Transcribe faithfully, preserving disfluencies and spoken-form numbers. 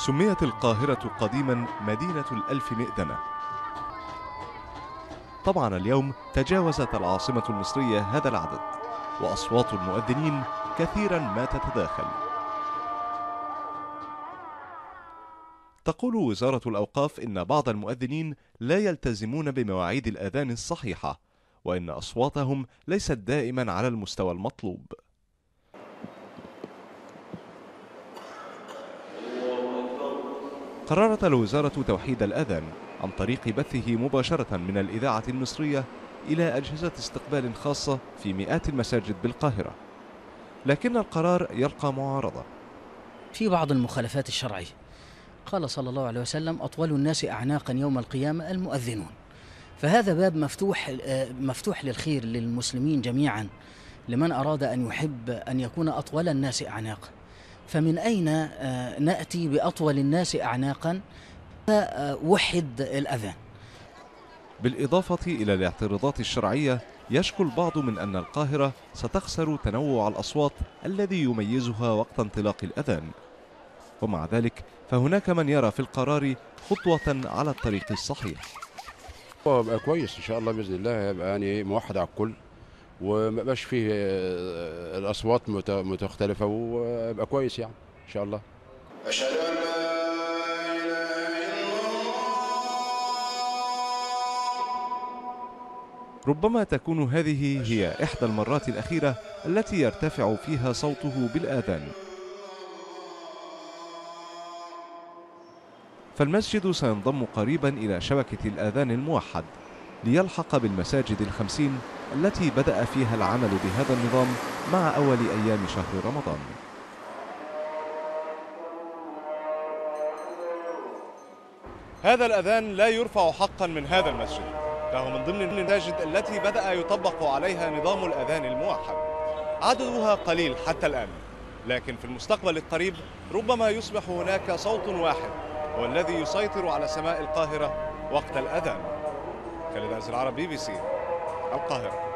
سميت القاهرة قديما مدينة الألف مئذنة. طبعا اليوم تجاوزت العاصمة المصرية هذا العدد، وأصوات المؤذنين كثيرا ما تتداخل. تقول وزارة الأوقاف إن بعض المؤذنين لا يلتزمون بمواعيد الأذان الصحيحة، وإن أصواتهم ليست دائما على المستوى المطلوب. قررت الوزارة توحيد الأذان عن طريق بثه مباشرة من الإذاعة المصرية إلى أجهزة استقبال خاصة في مئات المساجد بالقاهرة، لكن القرار يلقى معارضة. في بعض المخالفات الشرعية قال صلى الله عليه وسلم: أطول الناس أعناقا يوم القيامة المؤذنون. فهذا باب مفتوح مفتوح للخير للمسلمين جميعا، لمن أراد أن يحب أن يكون أطول الناس أعناقا. فمن أين نأتي بأطول الناس أعناقا؟ وحد الأذان. بالإضافة إلى الاعتراضات الشرعية، يشكو البعض من أن القاهرة ستخسر تنوع الأصوات الذي يميزها وقت انطلاق الأذان، ومع ذلك فهناك من يرى في القرار خطوة على الطريق الصحيح. هو يبقى كويس إن شاء الله بإذن الله، يبقى يعني موحد على الكل وما يبقاش فيه الأصوات مختلفة، ويبقى كويس يعني إن شاء الله. أشهد أن لا إله إلا الله. ربما تكون هذه هي إحدى المرات الأخيرة التي يرتفع فيها صوته بالآذان، فالمسجد سينضم قريبا إلى شبكة الآذان الموحد ليلحق بالمساجد الخمسين التي بدأ فيها العمل بهذا النظام مع أول أيام شهر رمضان. هذا الأذان لا يرفع حقا من هذا المسجد، فهو من ضمن المساجد التي بدأ يطبق عليها نظام الأذان الموحد. عددها قليل حتى الآن، لكن في المستقبل القريب ربما يصبح هناك صوت واحد هو الذي يسيطر على سماء القاهرة وقت الأذان. خالد عز العرب، بي بي سي، القاهرة.